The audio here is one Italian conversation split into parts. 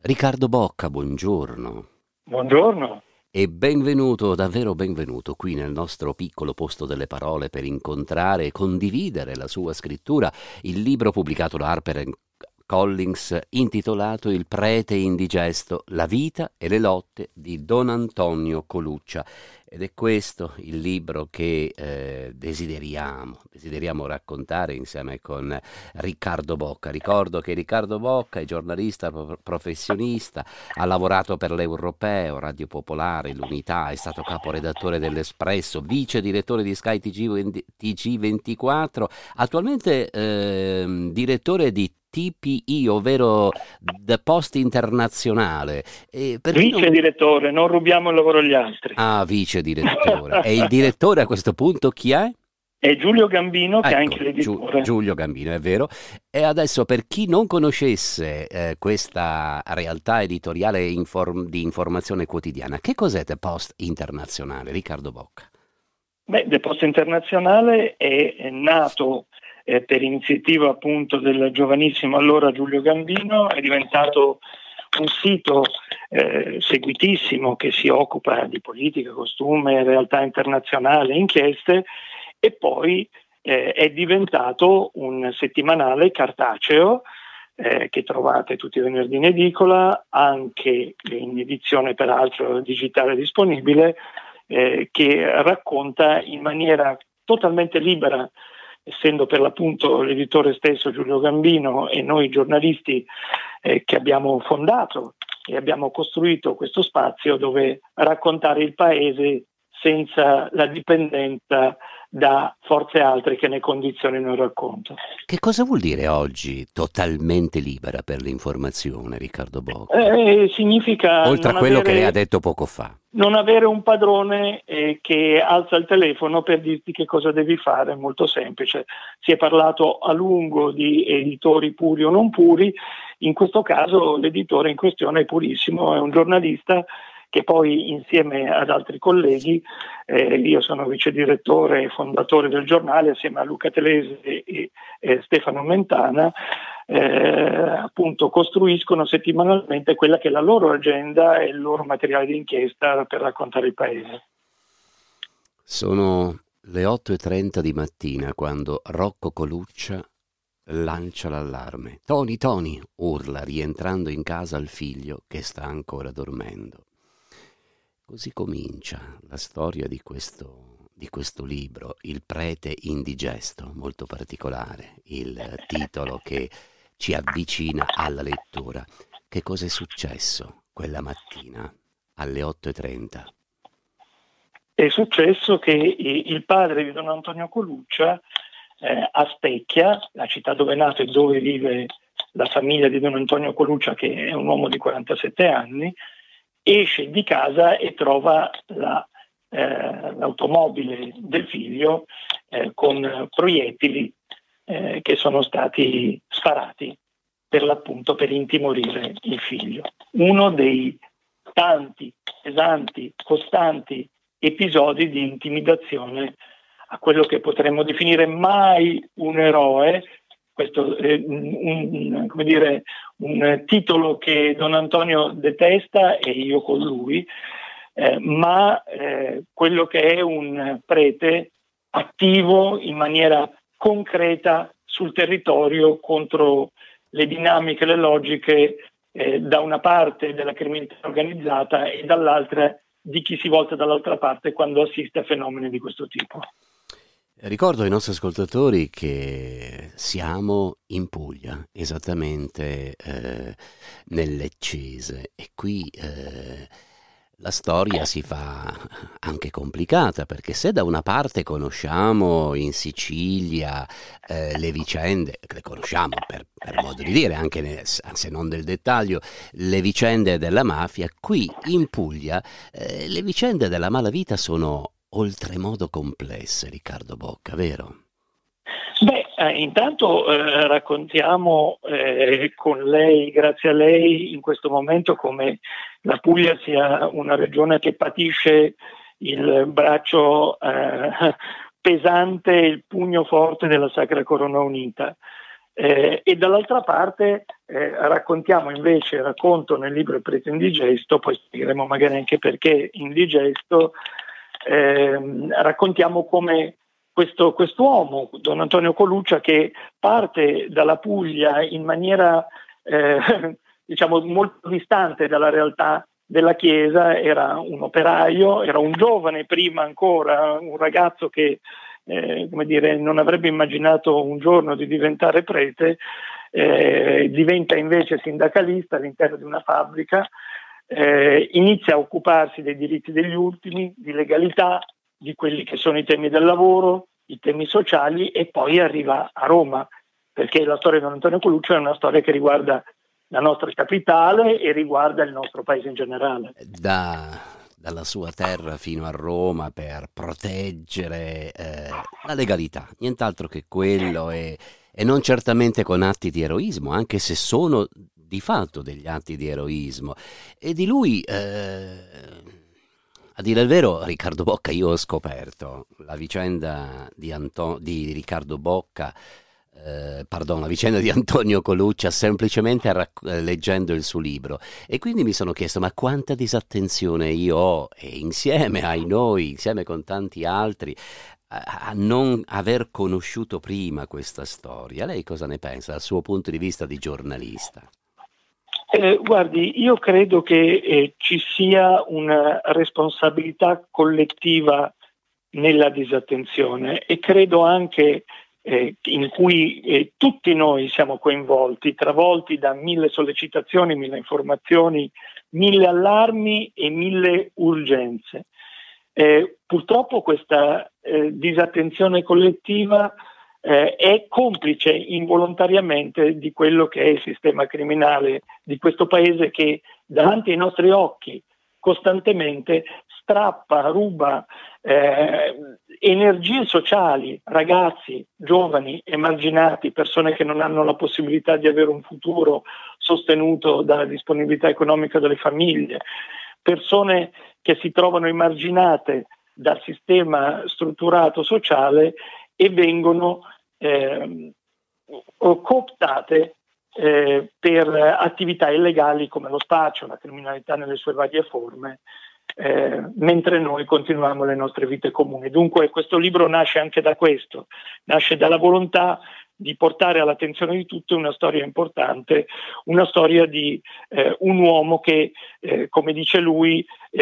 Riccardo Bocca, buongiorno Buongiorno. e benvenuto, davvero benvenuto qui nel nostro piccolo posto delle parole per incontrare e condividere la sua scrittura, il libro pubblicato da Collins intitolato Il prete indigesto, la vita e le lotte di Don Antonio Coluccia. Ed è questo il libro che desideriamo raccontare insieme con Riccardo Bocca. Ricordo che Riccardo Bocca è giornalista professionista, ha lavorato per l'Europeo, Radio Popolare, l'Unità, è stato caporedattore dell'Espresso, vice direttore di Sky TG24, attualmente direttore di TPI, ovvero The Post Internazionale. Vice direttore, non rubiamo il lavoro agli altri. Ah, vice direttore. E il direttore a questo punto chi è? È Giulio Gambino, che è Ecco, anche l'editore. Giulio Gambino, è vero. E adesso per chi non conoscesse questa realtà editoriale di informazione quotidiana, che cos'è The Post Internazionale, Riccardo Bocca? Beh, The Post Internazionale è nato per iniziativa appunto del giovanissimo allora Giulio Gambino, è diventato un sito seguitissimo che si occupa di politica, costume, realtà internazionali, inchieste, e poi è diventato un settimanale cartaceo che trovate tutti i venerdì in edicola, anche in edizione peraltro digitale disponibile, che racconta in maniera totalmente libera, essendo per l'appunto l'editore stesso Giulio Gambino e noi giornalisti che abbiamo fondato e abbiamo costruito questo spazio dove raccontare il paese senza la dipendenza da forze altre che ne condizionino il racconto. Che cosa vuol dire oggi totalmente libera per l'informazione, Riccardo Bocca? Significa Oltre a non quello avere, che lei ha detto poco fa. non avere un padrone che alza il telefono per dirti che cosa devi fare, è molto semplice. Si è parlato a lungo di editori puri o non puri, in questo caso l'editore in questione è purissimo, è un giornalista che poi insieme ad altri colleghi, io sono vice direttore e fondatore del giornale assieme a Luca Telese e Stefano Mentana, appunto costruiscono settimanalmente quella che è la loro agenda e il loro materiale di inchiesta per raccontare il paese. Sono le 8:30 di mattina quando Rocco Coluccia lancia l'allarme. Tony, Tony, urla rientrando in casa al figlio che sta ancora dormendo. Così comincia la storia di questo libro, Il prete indigesto, molto particolare, il titolo che ci avvicina alla lettura. Che cosa è successo quella mattina alle 8:30? È successo che il padre di Don Antonio Coluccia a Specchia, la città dove è nato e dove vive la famiglia di Don Antonio Coluccia, che è un uomo di 47 anni, esce di casa e trova l'automobile del figlio con proiettili che sono stati sparati per l'appunto per intimorire il figlio. Uno dei tanti, pesanti, costanti episodi di intimidazione a quello che potremmo definire mai un eroe. Questo è un titolo che Don Antonio detesta e io con lui, ma quello che è un prete attivo in maniera concreta sul territorio contro le dinamiche, le logiche da una parte della criminalità organizzata e dall'altra di chi si volta dall'altra parte quando assiste a fenomeni di questo tipo. Ricordo ai nostri ascoltatori che siamo in Puglia, esattamente nelle Cese, e qui la storia si fa anche complicata, perché se da una parte conosciamo in Sicilia le vicende, le conosciamo per modo di dire, anche se non nel dettaglio, le vicende della mafia, qui in Puglia le vicende della malavita sono oltremodo complesse, Riccardo Bocca, vero? Beh, intanto raccontiamo con lei, grazie a lei, in questo momento come la Puglia sia una regione che patisce il braccio pesante, il pugno forte della Sacra Corona Unita. e dall'altra parte racconto nel libro Il prete indigesto, poi spiegheremo magari anche perché indigesto, raccontiamo come quest'uomo, Don Antonio Coluccia, che parte dalla Puglia in maniera diciamo molto distante dalla realtà della Chiesa, era un operaio, era un giovane prima ancora, un ragazzo che non avrebbe immaginato un giorno di diventare prete, diventa invece sindacalista all'interno di una fabbrica, inizia a occuparsi dei diritti degli ultimi, di legalità, di quelli che sono i temi del lavoro, i temi sociali, e poi arriva a Roma, perché la storia di Don Antonio Coluccia è una storia che riguarda la nostra capitale e riguarda il nostro paese in generale. Dalla sua terra fino a Roma per proteggere la legalità, nient'altro che quello, e non certamente con atti di eroismo, anche se sono di fatto degli atti di eroismo. E di lui, a dire il vero, Riccardo Bocca, io ho scoperto la vicenda di Riccardo Bocca, la vicenda di Antonio Coluccia semplicemente leggendo il suo libro, e quindi mi sono chiesto: ma quanta disattenzione io ho, e insieme con tanti altri, a non aver conosciuto prima questa storia. Lei cosa ne pensa dal suo punto di vista di giornalista? Guardi, io credo che ci sia una responsabilità collettiva nella disattenzione, e credo anche in cui tutti noi siamo coinvolti, travolti da 1000 sollecitazioni, 1000 informazioni, 1000 allarmi e 1000 urgenze. Purtroppo questa disattenzione collettiva è complice involontariamente di quello che è il sistema criminale di questo paese, che davanti ai nostri occhi costantemente strappa, ruba energie sociali, ragazzi, giovani, emarginati, persone che non hanno la possibilità di avere un futuro sostenuto dalla disponibilità economica delle famiglie, persone che si trovano emarginate dal sistema strutturato sociale e vengono cooptate per attività illegali come lo spaccio, la criminalità nelle sue varie forme, mentre noi continuiamo le nostre vite comuni. Dunque questo libro nasce anche da questo, nasce dalla volontà di portare all'attenzione di tutti una storia importante, una storia di un uomo che, come dice lui,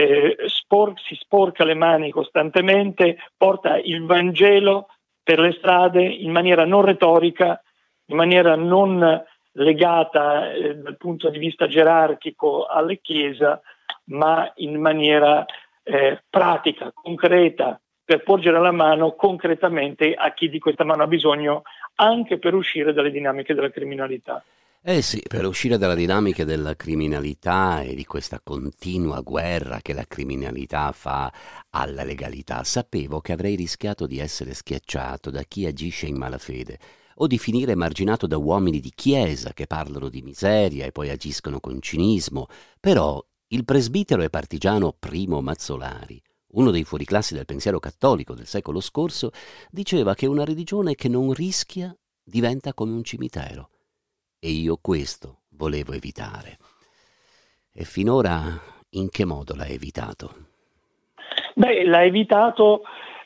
si sporca le mani costantemente, porta il Vangelo per le strade in maniera non retorica, in maniera non legata dal punto di vista gerarchico alla Chiesa, ma in maniera pratica, concreta, per porgere la mano concretamente a chi di questa mano ha bisogno, anche per uscire dalle dinamiche della criminalità. Eh sì, per uscire dalla dinamica della criminalità e di questa continua guerra che la criminalità fa alla legalità, sapevo che avrei rischiato di essere schiacciato da chi agisce in malafede, o di finire emarginato da uomini di chiesa che parlano di miseria e poi agiscono con cinismo. Però il presbitero e partigiano Primo Mazzolari, uno dei fuoriclassi del pensiero cattolico del secolo scorso, diceva che una religione che non rischia diventa come un cimitero. E io questo volevo evitare. E finora in che modo l'ha evitato? Beh, l'ha evitato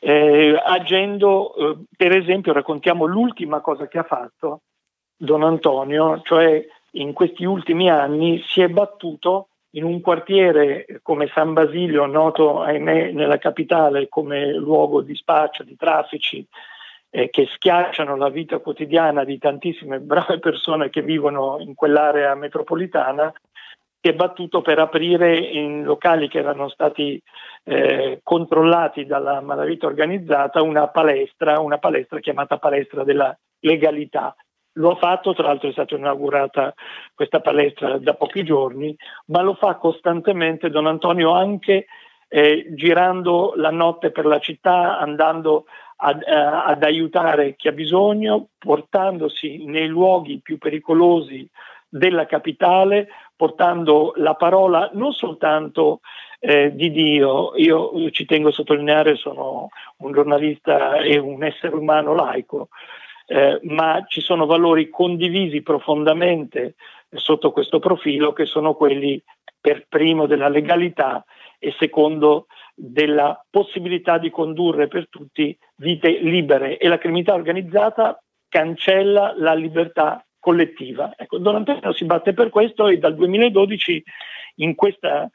agendo, per esempio, raccontiamo l'ultima cosa che ha fatto Don Antonio, cioè in questi ultimi anni si è battuto in un quartiere come San Basilio, noto ahimè nella capitale come luogo di spaccio, di traffici, che schiacciano la vita quotidiana di tantissime brave persone che vivono in quell'area metropolitana. Si è battuto per aprire in locali che erano stati controllati dalla malavita organizzata una palestra chiamata Palestra della Legalità. Lo ha fatto, tra l'altro è stata inaugurata questa palestra da pochi giorni, ma lo fa costantemente Don Antonio, anche girando la notte per la città, andando ad aiutare chi ha bisogno, portandosi nei luoghi più pericolosi della capitale, portando la parola non soltanto di Dio. Io ci tengo a sottolineare, sono un giornalista e un essere umano laico, ma ci sono valori condivisi profondamente sotto questo profilo, che sono quelli per primo della legalità e secondo della possibilità di condurre per tutti vite libere, e la criminalità organizzata cancella la libertà collettiva. Ecco, Don Antonio si batte per questo, e dal 2012 in questa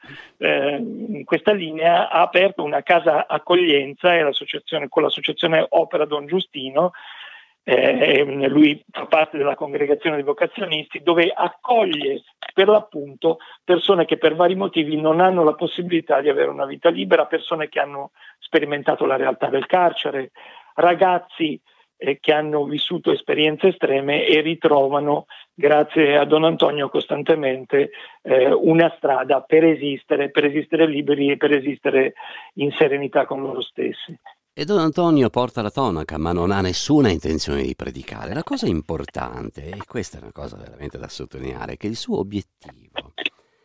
linea ha aperto una casa accoglienza con l'associazione Opera Don Giustino. Lui fa parte della congregazione dei vocazionisti, dove accoglie per l'appunto persone che per vari motivi non hanno la possibilità di avere una vita libera, persone che hanno sperimentato la realtà del carcere, ragazzi che hanno vissuto esperienze estreme e ritrovano, grazie a Don Antonio, costantemente una strada per esistere liberi e per esistere in serenità con loro stessi. E Don Antonio porta la tonaca, ma non ha nessuna intenzione di predicare. La cosa importante, e questa è una cosa veramente da sottolineare, è che il suo obiettivo,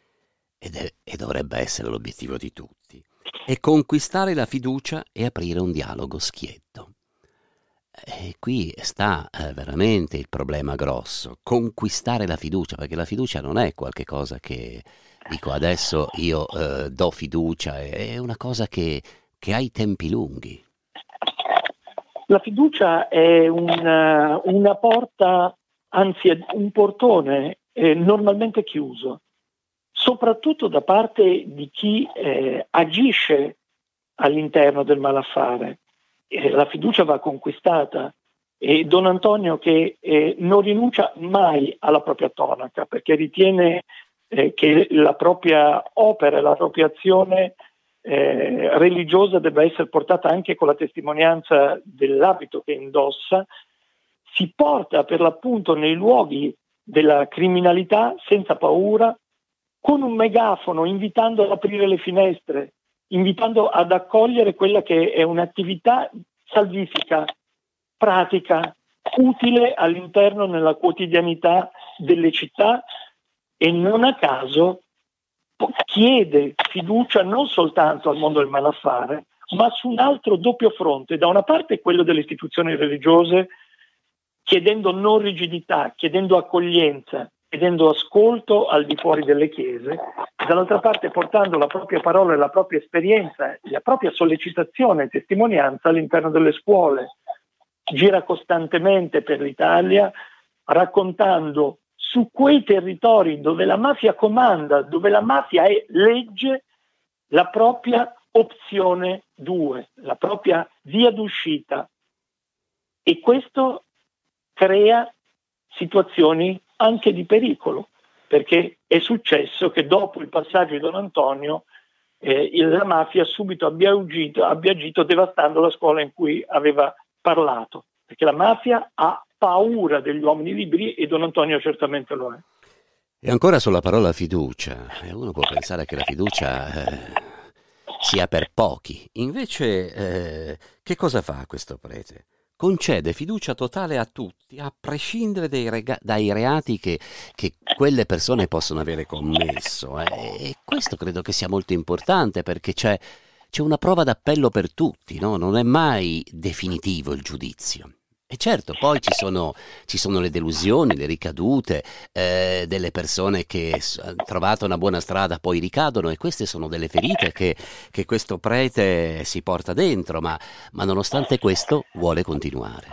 e dovrebbe essere l'obiettivo di tutti, è conquistare la fiducia e aprire un dialogo schietto. E qui sta veramente il problema grosso, conquistare la fiducia, perché la fiducia non è qualche cosa che dico adesso io do fiducia, è una cosa che ha i tempi lunghi. La fiducia è una porta, anzi è un portone normalmente chiuso, soprattutto da parte di chi agisce all'interno del malaffare. La fiducia va conquistata, e Don Antonio, che non rinuncia mai alla propria tonaca, perché ritiene che la propria opera, la propria azione religiosa debba essere portata anche con la testimonianza dell'abito che indossa, si porta per l'appunto nei luoghi della criminalità senza paura, con un megafono, invitando ad aprire le finestre, invitando ad accogliere quella che è un'attività salvifica, pratica, utile all'interno nella quotidianità delle città, e non a caso chiede fiducia non soltanto al mondo del malaffare, ma su un altro doppio fronte: da una parte quello delle istituzioni religiose, chiedendo non rigidità, chiedendo accoglienza, chiedendo ascolto al di fuori delle chiese, dall'altra parte portando la propria parola e la propria esperienza, la propria sollecitazione e testimonianza all'interno delle scuole. Gira costantemente per l'Italia raccontando su quei territori dove la mafia comanda, dove la mafia è legge, la propria opzione 2, la propria via d'uscita. E questo crea situazioni anche di pericolo, perché è successo che dopo il passaggio di Don Antonio la mafia subito abbia agito devastando la scuola in cui aveva parlato, perché la mafia ha paura degli uomini liberi, e Don Antonio certamente lo è. E ancora sulla parola fiducia, uno può pensare che la fiducia sia per pochi, invece che cosa fa questo prete? Concede fiducia totale a tutti, a prescindere dai reati che quelle persone possono avere commesso. E questo credo che sia molto importante, perché c'è una prova d'appello per tutti, no? Non è mai definitivo il giudizio. E certo, poi ci sono le delusioni, le ricadute delle persone che hanno trovato una buona strada poi ricadono, e queste sono delle ferite che questo prete si porta dentro, ma nonostante questo vuole continuare.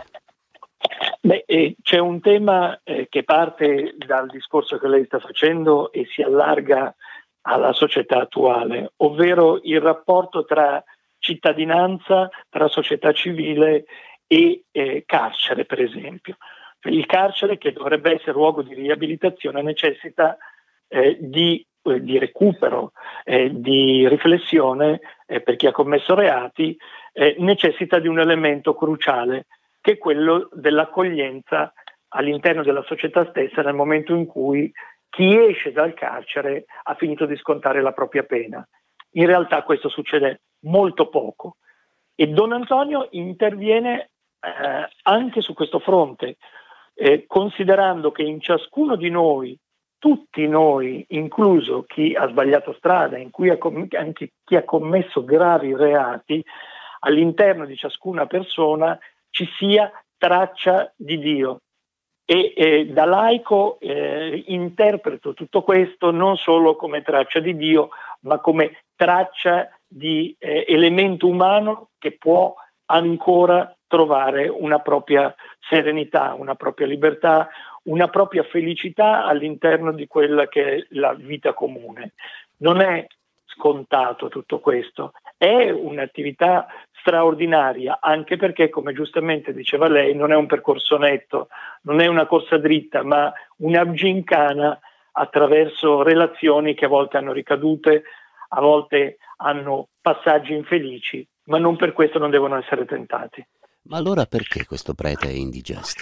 C'è un tema che parte dal discorso che lei sta facendo e si allarga alla società attuale, ovvero il rapporto tra cittadinanza, tra società civile e carcere, per esempio. Il carcere, che dovrebbe essere luogo di riabilitazione, necessita di recupero, di riflessione per chi ha commesso reati, necessita di un elemento cruciale, che è quello dell'accoglienza all'interno della società stessa nel momento in cui chi esce dal carcere ha finito di scontare la propria pena. In realtà questo succede molto poco, e Don Antonio interviene anche su questo fronte, considerando che in ciascuno di noi, tutti noi, incluso chi ha sbagliato strada, anche chi ha commesso gravi reati, all'interno di ciascuna persona ci sia traccia di Dio. E da laico interpreto tutto questo non solo come traccia di Dio, ma come traccia di elemento umano che può ancora trovare una propria serenità, una propria libertà, una propria felicità all'interno di quella che è la vita comune. Non è scontato tutto questo, è un'attività straordinaria, anche perché, come giustamente diceva lei, non è un percorso netto, non è una corsa dritta, ma una gincana attraverso relazioni che a volte hanno ricadute, a volte hanno passaggi infelici, ma non per questo non devono essere tentati. Ma allora perché questo prete è indigesto?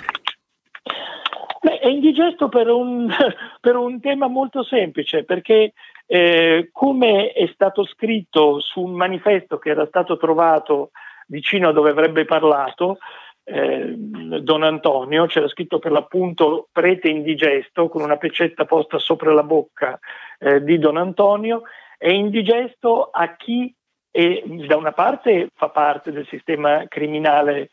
Beh, è indigesto per un tema molto semplice, perché come è stato scritto su un manifesto che era stato trovato vicino a dove avrebbe parlato Don Antonio, c'era scritto per l'appunto prete indigesto con una pecetta posta sopra la bocca di Don Antonio. È indigesto a chi da una parte fa parte del sistema criminale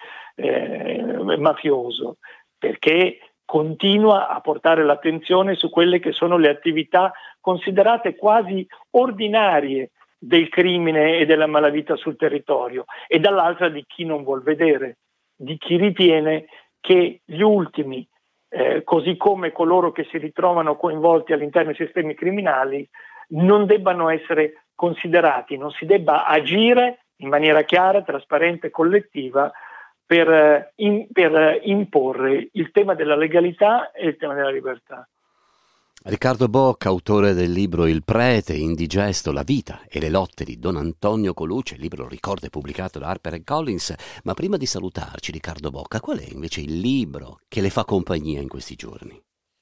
mafioso, perché continua a portare l'attenzione su quelle che sono le attività considerate quasi ordinarie del crimine e della malavita sul territorio, e dall'altra di chi non vuol vedere, di chi ritiene che gli ultimi, così come coloro che si ritrovano coinvolti all'interno dei sistemi criminali, non debbano essere considerati, non si debba agire in maniera chiara, trasparente e collettiva per imporre il tema della legalità e il tema della libertà. Riccardo Bock, autore del libro Il prete indigesto, la vita e le lotte di Don Antonio Colucci, il libro ricordo è pubblicato da HarperCollins. Ma prima di salutarci, Riccardo Bocca, qual è invece il libro che le fa compagnia in questi giorni?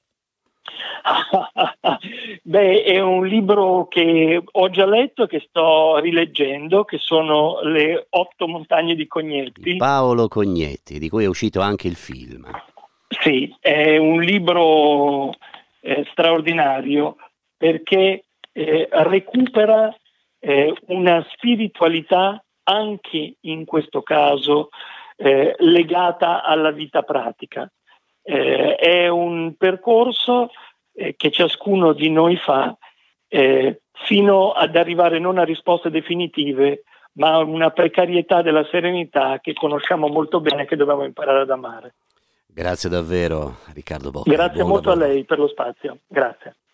Beh, è un libro che ho già letto e che sto rileggendo, che sono Le 8 montagne di Cognetti. Di Paolo Cognetti, di cui è uscito anche il film. Sì, è un libro straordinario, perché recupera una spiritualità anche in questo caso legata alla vita pratica. È un percorso che ciascuno di noi fa fino ad arrivare non a risposte definitive, ma a una precarietà della serenità che conosciamo molto bene e che dobbiamo imparare ad amare. Grazie davvero, Riccardo Bocca. Grazie molto a lei per lo spazio. Grazie.